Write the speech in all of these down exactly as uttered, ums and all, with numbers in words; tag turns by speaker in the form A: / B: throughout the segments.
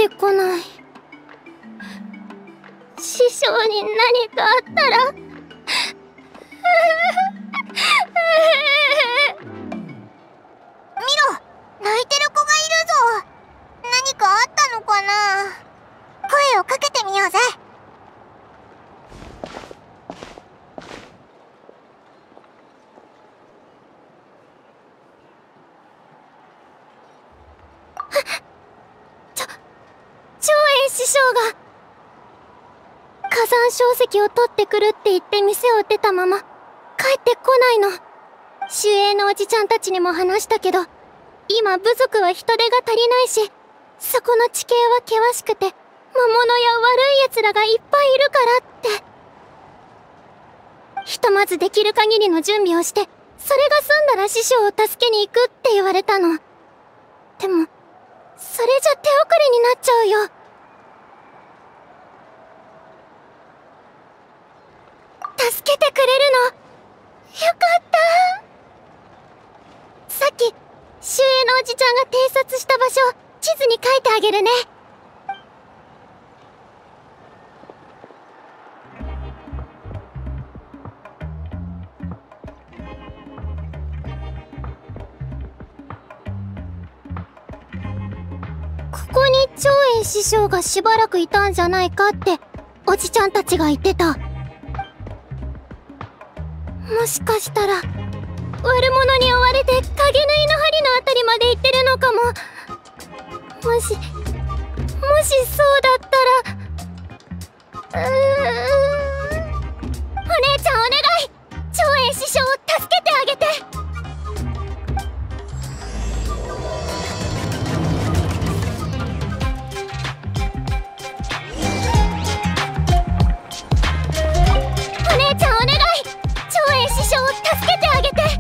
A: ってこない。師匠に何かあったら見ろ、泣いてる子がいるぞ。何かあったのかな。声をかけてみようぜ。長英師匠が火山硝石を取ってくるって言って店を出たまま帰ってこないの。守衛のおじちゃんたちにも話したけど、今部族は人手が足りないし、そこの地形は険しくて魔物や悪い奴らがいっぱいいるからって。ひとまずできる限りの準備をして、それが済んだら師匠を助けに行くって言われたの。でもそれじゃ手遅れになっちゃうよ。助けてくれるのよかった。さっき守衛のおじちゃんが偵察した場所、地図に書いてあげるね。ここに長英師匠がしばらくいたんじゃないかっておじちゃんたちが言ってた。もしかしたら悪者に追われて影縫いの針のあたりまで行ってるのかも。もしもしそうだったら、うーん、お姉ちゃんお願い、長英師匠を助けてあげて。お姉ちゃんお願い、長英師匠を助けてあげて。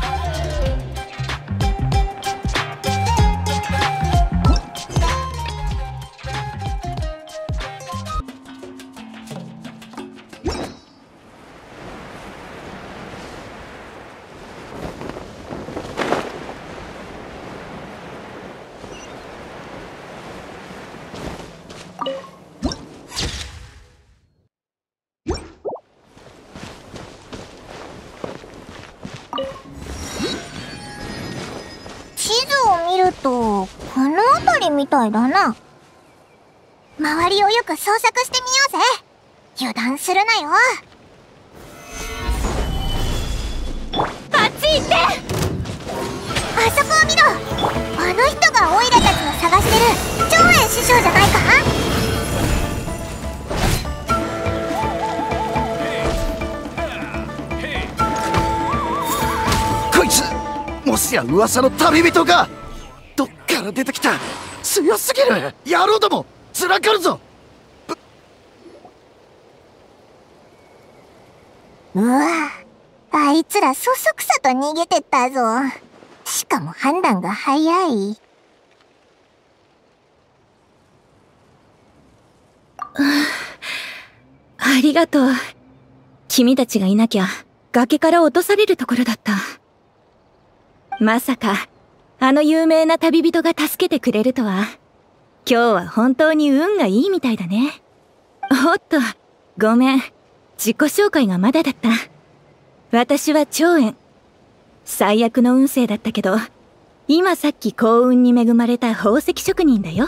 A: 地図を見るとこの辺りみたいだな。周りをよく捜索してみようぜ。油断するなよ。あっち行って。あそこを見ろ。あの人がオイラたちの探してる長英師匠じゃないか。
B: こいつもしや噂の旅人か。どっから出てきた。強すぎる。野郎どもつらかるぞ。
A: うわ、あいつらそそくさと逃げてったぞ。しかも判断が早い。
C: ありがとう。君たちがいなきゃ崖から落とされるところだった。まさかあの有名な旅人が助けてくれるとは。今日は本当に運がいいみたいだね。おっと、ごめん。自己紹介がまだだった。私は長遠。最悪の運勢だったけど、今さっき幸運に恵まれた宝石職人だよ。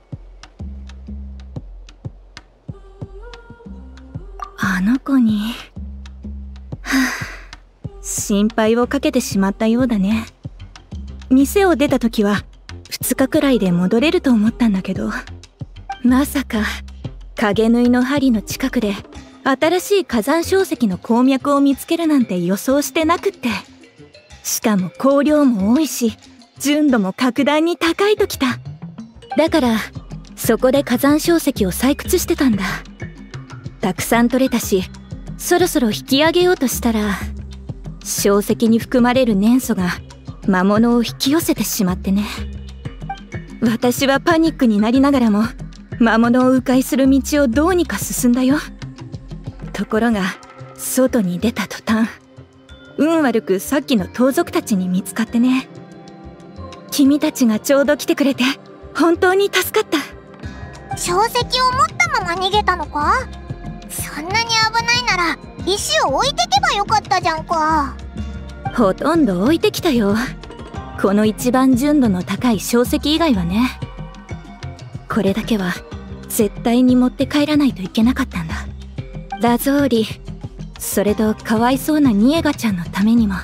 C: あの子に、はぁ、心配をかけてしまったようだね。店を出た時はふつかくらいで戻れると思ったんだけど、まさか影縫いの針の近くで新しい火山硝石の鉱脈を見つけるなんて予想してなくって。しかも香料も多いし純度も格段に高いときた。だからそこで火山硝石を採掘してたんだ。たくさん取れたし、そろそろ引き上げようとしたら、硝石に含まれる粘素が魔物を引き寄せてしまってね。私はパニックになりながらも魔物を迂回する道をどうにか進んだよ。ところが外に出た途端、運悪くさっきの盗賊たちに見つかってね。君たちがちょうど来てくれて本当に助かった。
A: 小石を持ったまま逃げたのか？そんなに危ないなら石を置いてけばよかったじゃんか。
C: ほとんど置いてきたよ。この一番純度の高い小石以外はね。これだけは絶対に持って帰らないといけなかったんだ。ラゾーリ、それとかわいそうなニエガちゃんのためにも。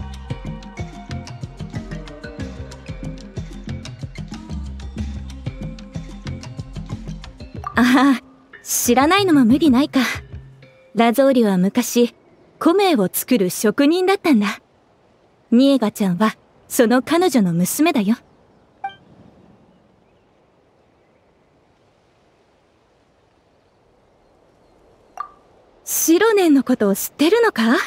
C: ああ、知らないのも無理ないか。ラゾーリは昔米を作る職人だったんだ。ニエガちゃんはその彼女の娘だよ。シロネンのことを知ってるのか？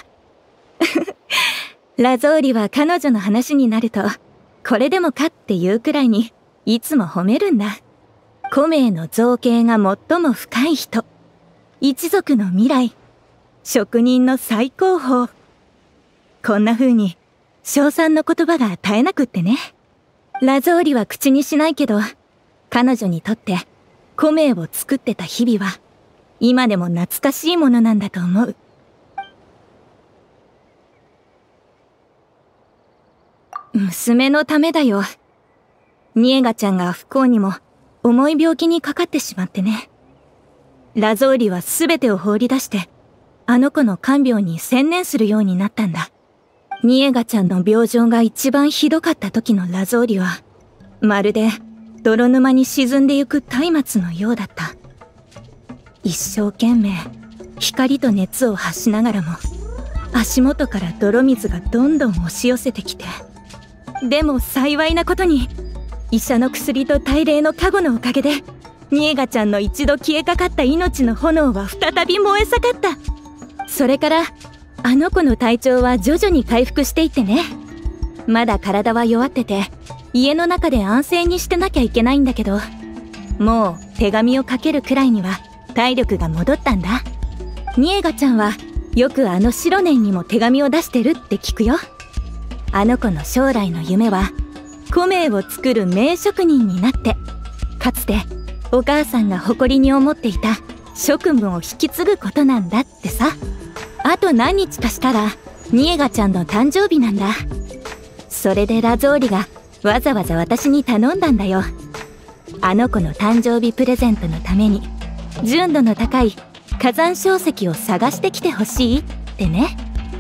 C: ラゾーリは彼女の話になるとこれでもかっていうくらいにいつも褒めるんだ。米の造形が最も深い人、一族の未来、職人の最高峰。こんな風に称賛の言葉が絶えなくってね。ラゾーリは口にしないけど、彼女にとって米を作ってた日々は今でも懐かしいものなんだと思う。娘のためだよ。ニエガちゃんが不幸にも重い病気にかかってしまってね。ラゾーリは全てを放り出してあの子の看病に専念するようになったんだ。ニエガちゃんの病状が一番ひどかった時のラゾーリはまるで泥沼に沈んでゆく松明のようだった。一生懸命光と熱を発しながらも足元から泥水がどんどん押し寄せてきて、でも幸いなことに医者の薬と大霊の加護のおかげでニエガちゃんの一度消えかかった命の炎は再び燃え盛った。それからあの子の体調は徐々に回復していってね。まだ体は弱ってて家の中で安静にしてなきゃいけないんだけど、もう手紙をかけるくらいには体力が戻ったんだ。ニエガちゃんはよくあのシロネンにも手紙を出してるって聞くよ。あの子の将来の夢は米を作る名職人になって、かつてお母さんが誇りに思っていた職務を引き継ぐことなんだってさ。あと何日かしたらニエガちゃんの誕生日なんだ。それでラゾーリがわざわざ私に頼んだんだよ。あの子の誕生日プレゼントのために純度の高い火山硝石を探してきてほしいってね。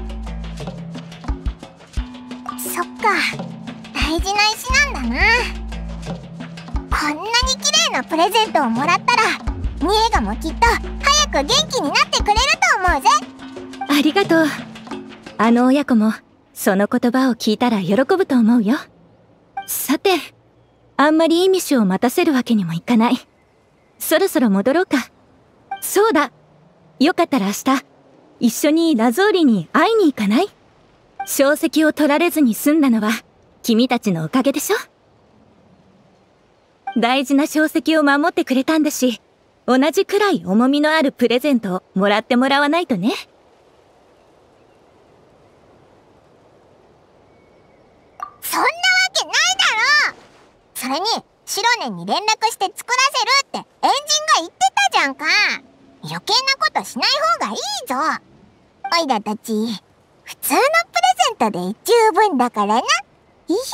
A: そっか、大事な石なんだな。こんなに綺麗なプレゼントをもらったらニエガもきっと早く元気になってくれると思うぜ。
C: ありがとう。あの親子もその言葉を聞いたら喜ぶと思うよ。さて、あんまりイミシュを待たせるわけにもいかない。そろそろ戻ろうか。そうだ、よかったら明日一緒にラゾーリに会いに行かない？小石を取られずに済んだのは君たちのおかげでしょ。大事な小石を守ってくれたんだし、同じくらい重みのあるプレゼントをもらってもらわないとね。
A: そんなわけないだろ。それにシロネンに連絡して作らせるってエンジンが言ってたじゃんか。余計なことしない方がいいぞ。おいらたち普通のプレゼントで十分だからな。ひひひ。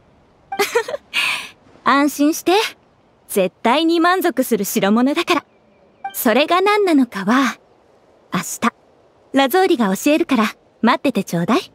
C: 安心して、絶対に満足する代物だから。それが何なのかは明日ラゾーリが教えるから待っててちょうだい。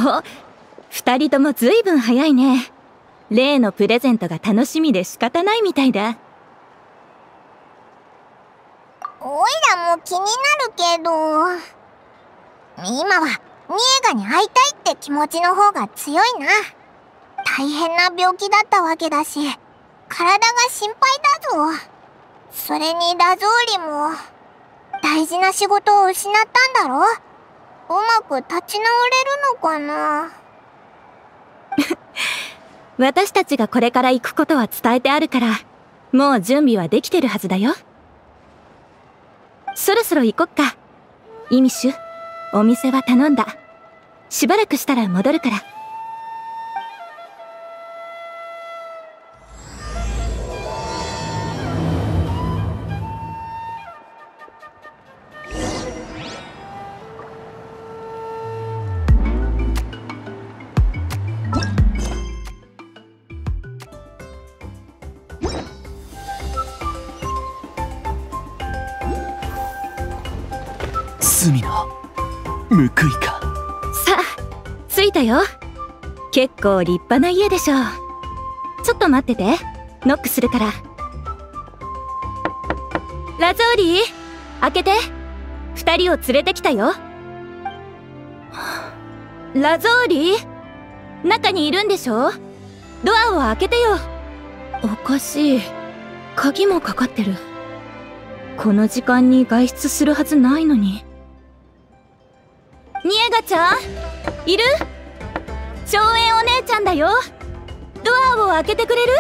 C: お、二人ともずいぶん早いね。例のプレゼントが楽しみで仕方ないみたいだ。
A: おいらも気になるけど、今はニエガに会いたいって気持ちの方が強いな。大変な病気だったわけだし、体が心配だぞ。それにラゾーリも大事な仕事を失ったんだろ。うまく立ち直れるのかな。
C: 私たちがこれから行くことは伝えてあるから、もう準備はできてるはずだよ。そろそろ行こっか。イミッシュ、お店は頼んだ。しばらくしたら戻るから。
B: 隅の報いか。
C: さあ、着いたよ。結構立派な家でしょ。ちょっと待ってて、ノックするから。ラゾーリー、開けて。二人を連れてきたよ。ラゾーリー、中にいるんでしょ。ドアを開けてよ。おかしい、鍵もかかってる。この時間に外出するはずないのに。ニエガちゃん、いる？荘園お姉ちゃんだよ。ドアを開けてくれる？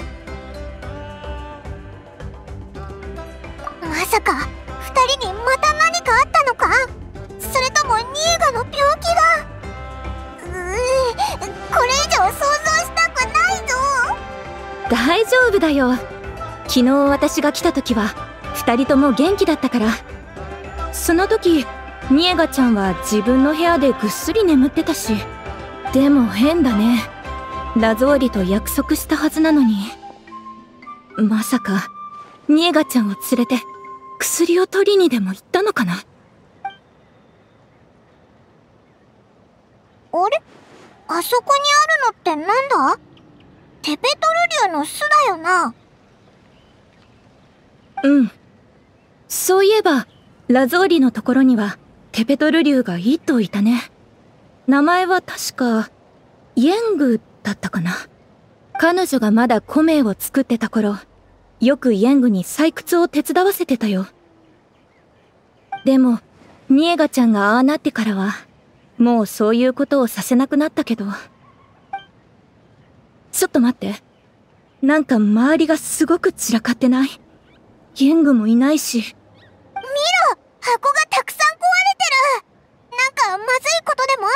A: まさか二人にまた何かあったのか？それともニエガの病気が…うー、これ以上想像したくないぞ。
C: 大丈夫だよ。昨日私が来た時は二人とも元気だったから。その時ニエガちゃんは自分の部屋でぐっすり眠ってたし。でも変だね。ラゾーリと約束したはずなのに。まさかニエガちゃんを連れて薬を取りにでも行ったのかな。
A: あれ？あそこにあるのってなんだ？テペトル竜の巣だよな。
C: うん。そういえばラゾーリのところにはテペトル竜が一頭いたね。名前は確かイエングだったかな。彼女がまだコメを作ってた頃、よくイエングに採掘を手伝わせてたよ。でもニエガちゃんがああなってからはもうそういうことをさせなくなったけど。ちょっと待って、なんか周りがすごく散らかってない？イエングもいないし。
A: 見ろ、箱がたくさん壊れてる。なんかまずいことでもあ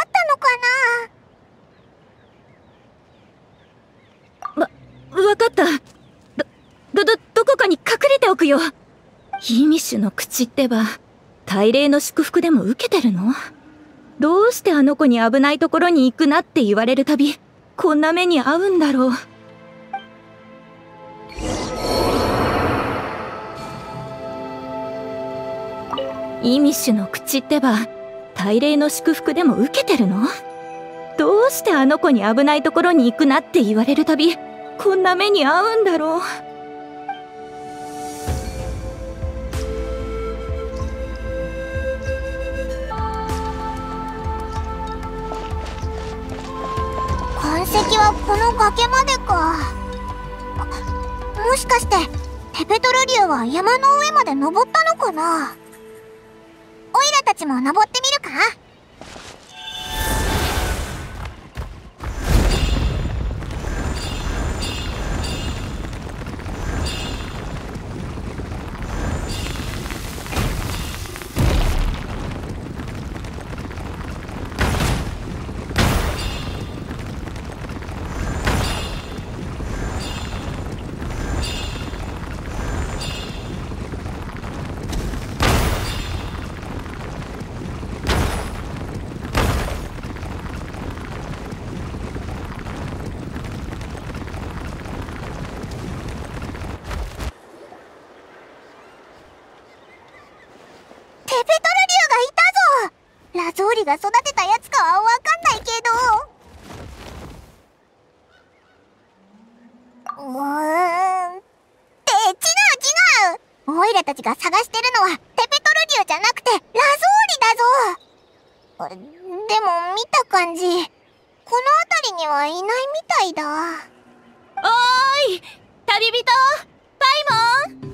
A: ったのか
C: な。わ、わかった。ど、ど、ど、どこかに隠れておくよ。イミッシュの口ってば、大礼の祝福でも受けてるの？どうしてあの子に危ないところに行くなって言われるたび、こんな目に遭うんだろう。イミッシュの口ってば、大礼の祝福でも受けてるの？どうしてあの子に危ないところに行くなって言われるたび、こんな目に遭うんだろう。
A: 痕跡はこの崖までか。もしかしてテペトル竜は山の上まで登ったのかな。オイラたちも登ってみるか。テペトル竜がいたぞ。ラゾーリが育てたやつかはわかんないけど、 ーん。って違う違う。オイラたちが探してるのはテペトル竜じゃなくてラゾーリだぞ。でも見た感じ、この辺りにはいないみたいだ。
C: おーい、旅人パイモン。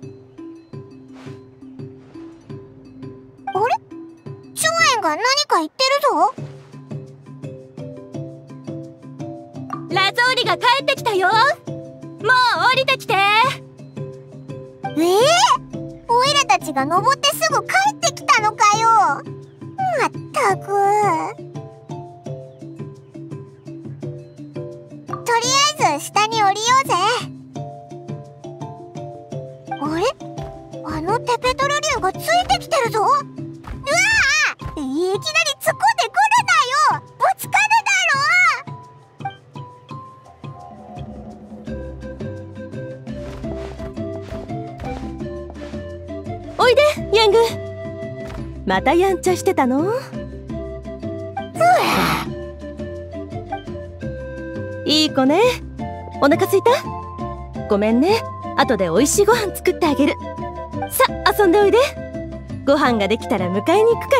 A: あれ、チョウエンが何か言ってるぞ。
C: ラゾーリが帰ってきたよ。もう降りてきて。
A: ええー、オイラたちが登ってすぐ帰ってきたのかよ。まったく。とりあえず下に降りようぜ。あれ、あのテペトル竜がついてきてるぞ。うわあ、いきなり突っ込んでくるなよ。ぶつかる
C: おいで、ヤング。またやんちゃしてたの？いい子ね。お腹すいた？ごめんね。後でおいしいご飯作ってあげる。さあ、遊んでおいで。ご飯ができたら迎えに行くから。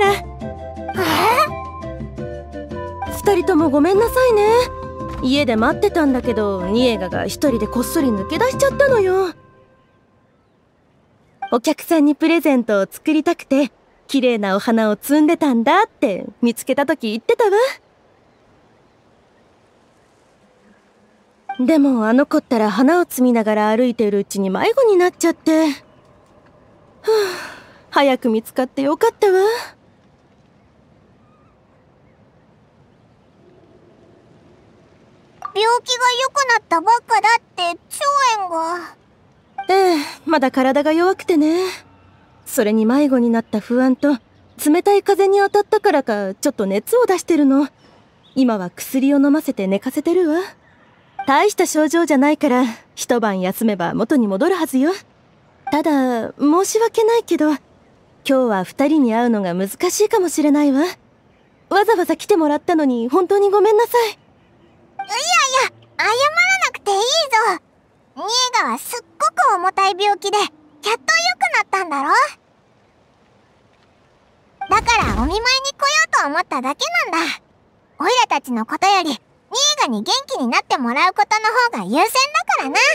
C: 二人ともごめんなさいね。家で待ってたんだけど、ニエガが一人でこっそり抜け出しちゃったのよ。お客さんにプレゼントを作りたくて、綺麗なお花を摘んでたんだって見つけた時言ってたわ。でもあの子ったら花を摘みながら歩いているうちに迷子になっちゃって。はぁ、早く見つかってよかったわ。
A: 病気が良くなったばっかだってチョウエンが。
C: ええ、まだ体が弱くてね。それに迷子になった不安と冷たい風に当たったからかちょっと熱を出してるの。今は薬を飲ませて寝かせてるわ。大した症状じゃないから一晩休めば元に戻るはずよ。ただ申し訳ないけど今日は二人に会うのが難しいかもしれないわ。わざわざ来てもらったのに本当にごめんなさい。
A: いやいや、謝らなくていいぞ。ニエガはすっごく重たい病気でやっと良くなったんだろ。だからお見舞いに来ようと思っただけなんだ。オイラたちのことよりニエガに元気になってもらうことの方が優先だからな。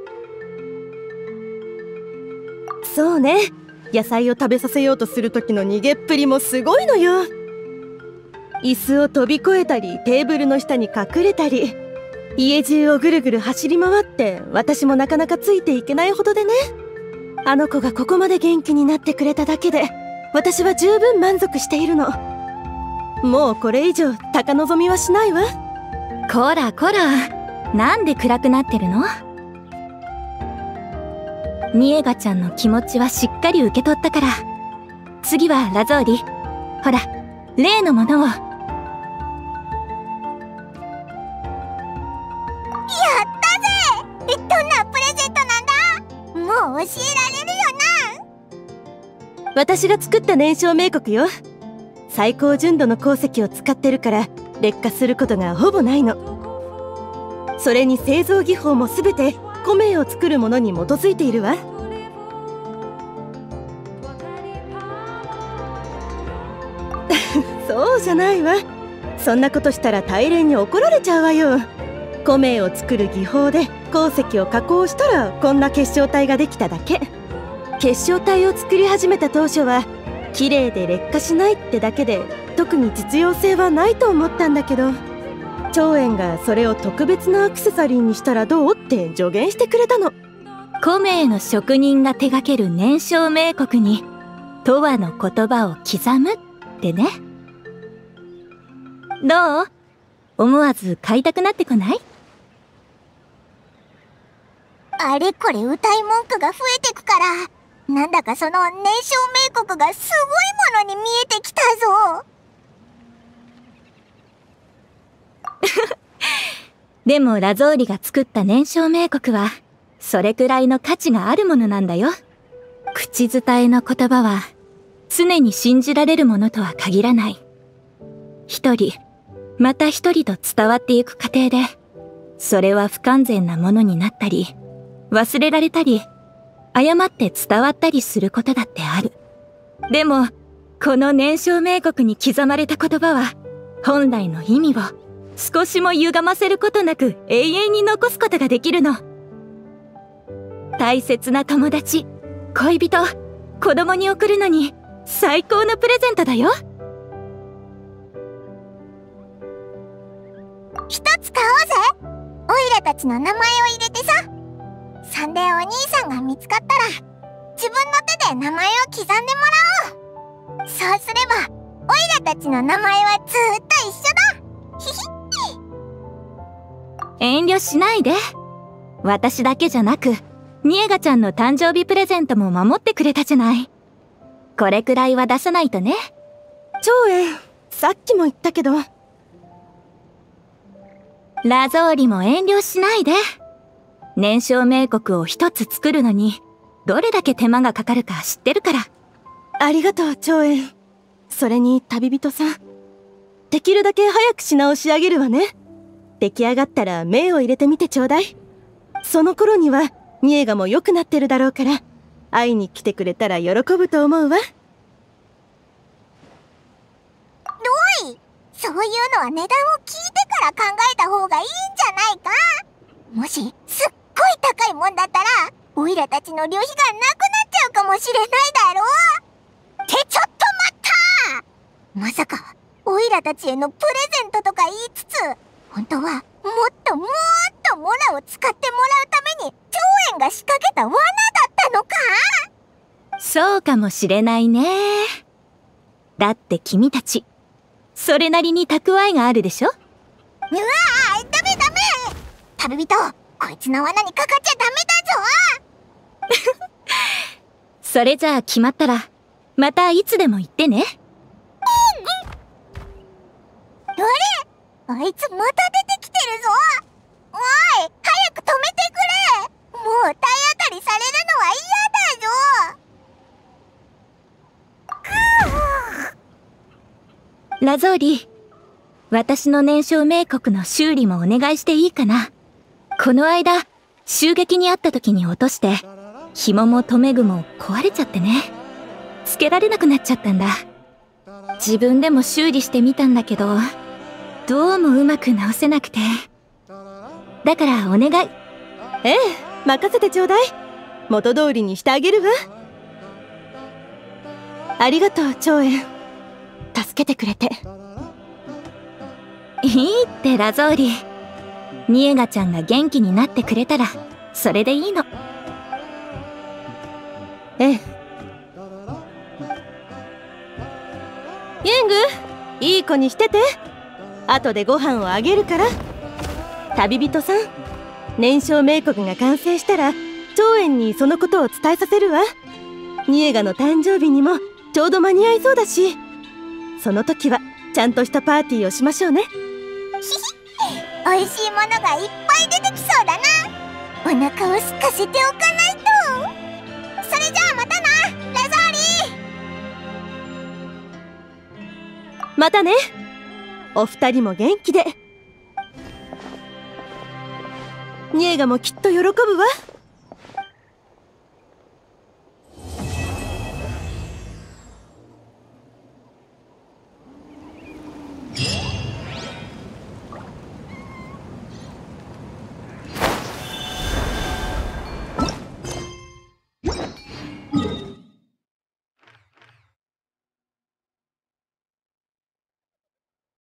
C: そうね。野菜を食べさせようとする時の逃げっぷりもすごいのよ。椅子を飛び越えたりテーブルの下に隠れたり、家中をぐるぐる走り回って私もなかなかついていけないほどでね。あの子がここまで元気になってくれただけで私は十分満足しているの。もうこれ以上高望みはしないわ。
D: こらこら、なんで暗くなってるの？ニエガちゃんの気持ちはしっかり受け取ったから。次はラゾーリ、ほら例のものを。
A: どんなプレゼントなんだ？もう教えられるよな。
C: 私が作った燃焼銘刻よ。最高純度の鉱石を使ってるから劣化することがほぼないの。それに製造技法も全て米を作るものに基づいているわ。そうじゃないわ。そんなことしたら大連に怒られちゃうわよ。米を作る技法で鉱石を加工したらこんな結晶体ができただけ。結晶体を作り始めた当初は綺麗で劣化しないってだけで特に実用性はないと思ったんだけど、長園がそれを特別なアクセサリーにしたらどうって助言してくれたの。
D: 米の職人が手掛ける燃焼銘刻に永遠の言葉を刻むってね。どう？思わず買いたくなってこない？
A: あれこれ歌い文句が増えてくから、なんだかその燃焼銘刻がすごいものに見えてきたぞ。
D: でもラゾーリが作った燃焼銘刻はそれくらいの価値があるものなんだよ。口伝えの言葉は常に信じられるものとは限らない。一人また一人と伝わっていく過程で
C: それは不完全なものになったり、忘れられたり、誤って伝わったりすることだってある。でも、この燃焼冥国に刻まれた言葉は、本来の意味を少しも歪ませることなく永遠に残すことができるの。大切な友達、恋人、子供に贈るのに最高のプレゼントだよ。
A: 一つ買おうぜ。オイラたちの名前を入れてさ。そんでお兄さんが見つかったら自分の手で名前を刻んでもらおう。そうすればオイラたちの名前はずーっと一緒だ。ひひ
C: 遠慮しないで。私だけじゃなくニエガちゃんの誕生日プレゼントも守ってくれたじゃない。これくらいは出さないとね。
E: 長英、さっきも言ったけど。
C: ラゾーリも遠慮しないで。燃焼冥国を一つ作るのにどれだけ手間がかかるか知ってるから。
E: ありがとう長英。それに旅人さん、できるだけ早く品を仕上げるわね。出来上がったら銘を入れてみてちょうだい。その頃にはニエガも良くなってるだろうから、会いに来てくれたら喜ぶと思うわ。
A: ロイ、そういうのは値段を聞いてから考えた方がいいんじゃないか。もしすっごい高いもんだったらオイラたちの旅費がなくなっちゃうかもしれないだろう。ってちょっと待った。まさかオイラたちへのプレゼントとか言いつつ、本当はもっともっとモラを使ってもらうために長英が仕掛けた罠だったのか。
C: そうかもしれないね。だって君たちそれなりに蓄えがあるでしょ。
A: うわー、ダメダメ。旅人、こいつの罠にかかっちゃダメだぞ。
C: それじゃあ決まったらまたいつでも言ってね。
A: あれ、あいつまた出てきてるぞ。おい、早く止めてくれ。もう体当たりされるのは嫌だぞ。
C: ラゾーリ、私の燃焼冥国の修理もお願いしていいかな。この間襲撃にあった時に落として紐も留め具も壊れちゃってね、つけられなくなっちゃったんだ。自分でも修理してみたんだけどどうもうまく直せなくて。だからお願い。
E: ええ、任せてちょうだい。元通りにしてあげるわ。ありがとう長英、助けてくれて。
C: いいってラゾーリ、ニエガちゃんが元気になってくれたらそれでいいの。
E: ええ。ユング、いい子にしてて。後でご飯をあげるから。旅人さん、燃焼冥国が完成したら長英にそのことを伝えさせるわ。ニエガの誕生日にもちょうど間に合いそうだし、その時はちゃんとしたパーティーをしましょうね。
A: ひひ、おいしいものがいっぱい出てきそうだな。お腹を空かせておかないと。それじゃあまたな、ラゾーリ。
E: またね。お二人も元気で。ニエガもきっと喜ぶわ。